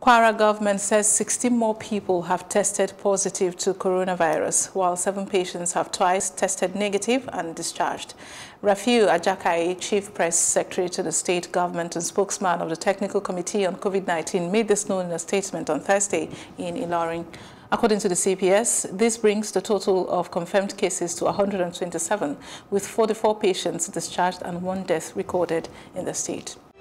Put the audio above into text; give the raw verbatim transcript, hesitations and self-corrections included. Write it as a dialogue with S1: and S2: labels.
S1: Kwara government says sixty more people have tested positive to coronavirus, while seven patients have twice tested negative and discharged. Rafiu Ajakai, Chief Press Secretary to the state government and spokesman of the Technical Committee on COVID nineteen, made this known in a statement on Thursday in Ilorin. According to the C P S, this brings the total of confirmed cases to one hundred twenty-seven, with forty-four patients discharged and one death recorded in the state.